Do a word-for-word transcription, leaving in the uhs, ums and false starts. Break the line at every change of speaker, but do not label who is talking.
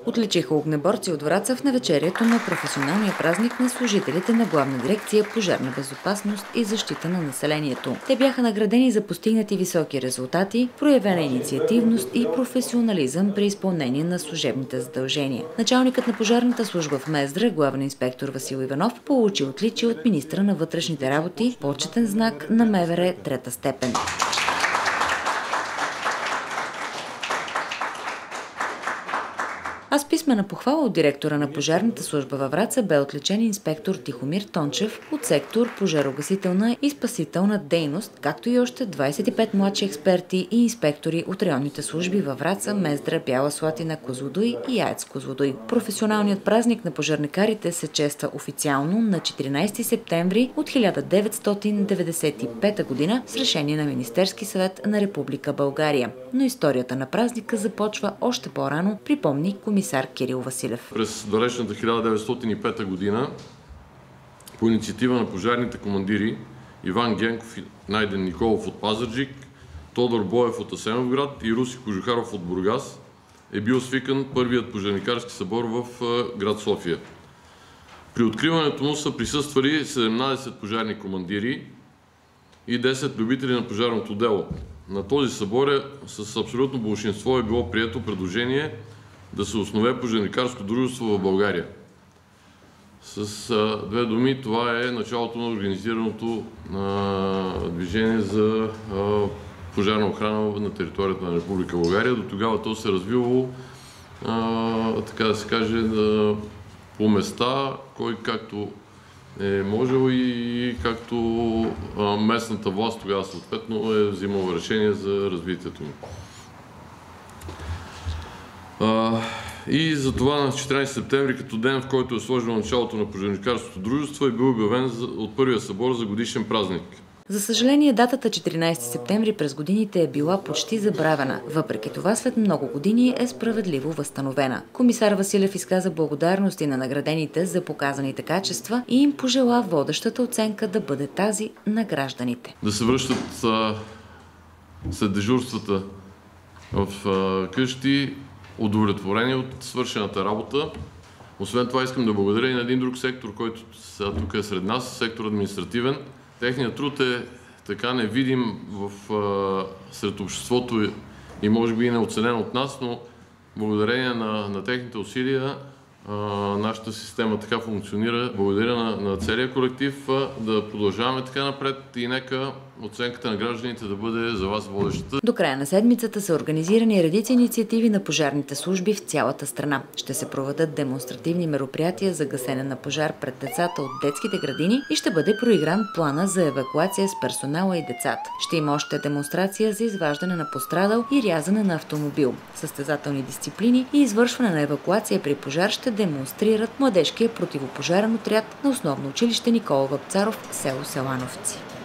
Отличиха огнеборци от Враца в навечерието на професионалния празник на служителите на Главна дирекция Пожарна безопасност и защита на населението. Те бяха наградени за постигнати високи резултати, проявена инициативност и професионализъм при изпълнение на служебните задължения. Началникът на пожарната служба в Мездра, главен инспектор Васил Иванов, получи отличие от министра на вътрешните работи, почетен знак на МВР трета степен. А с писмена похвала от директора на пожарната служба във Враца бе отличен инспектор Тихомир Тончев от сектор пожарогасителна и спасителна дейност, както и още двадесет и пет младши експерти и инспектори от районните служби във Враца, Мездра, Бяла Слатина, Козлодуй и АЕЦ Козлодуй. Професионалният празник на пожарникарите се чества официално на четиринадесети септември от хиляда деветстотин деветдесет и пета година с решение на Министерски съвет на Република България. Но историята на празника започва още по-рано, припомни комисар Кирил Василев.
През далечната хиляда деветстотин и пета година по инициатива на пожарните командири Иван Генков и Найден Николов от Пазарджик, Тодор Боев от Асеновград и Руси Кожухаров от Бургас е бил свикан първият пожарникарски събор в град София. При откриването му са присъствали седемнадесет пожарни командири и десет любители на пожарното дело. На този събор е, с абсолютно болшинство е било прието предложение да се основе пожарникарско дружество в България. С а, две думи, това е началото на организираното а, движение за а, пожарна охрана на територията на Република България. До тогава то се развило, а, така да се каже, а, по места, кой както е можел и както а, местната власт тогава съответно е взимала решение за развитието му. Uh, и затова на четиринадесети септември, като ден, в който е сложено началото на пожарникарското дружество, е бил обявен от първия събор за годишен празник.
За съжаление, датата четиринадесети септември през годините е била почти забравена. Въпреки това, след много години е справедливо възстановена. Комисар Василев изказа благодарности на наградените за показаните качества и им пожела водещата оценка да бъде тази на гражданите.
Да се връщат а, след дежурствата в а, къщи, удовлетворени от свършената работа. Освен това искам да благодаря и на един друг сектор, който сега тук е сред нас, сектор административен. Техният труд е така невидим в, а, сред обществото и може би и неоценен от нас, но благодарение на, на техните усилия а, нашата система така функционира. Благодаря на, на целия колектив а, да продължаваме така напред и нека оценката на гражданите да бъде за вас водещата.
До края на седмицата са организирани редици инициативи на пожарните служби в цялата страна. Ще се проведат демонстративни мероприятия за гасене на пожар пред децата от детските градини и ще бъде проигран плана за евакуация с персонала и децата. Ще има още демонстрация за изваждане на пострадал и рязане на автомобил. Състезателни дисциплини и извършване на евакуация при пожар ще демонстрират младежкия противопожарен отряд на основно училище Никола Вапцаров, село Селановци.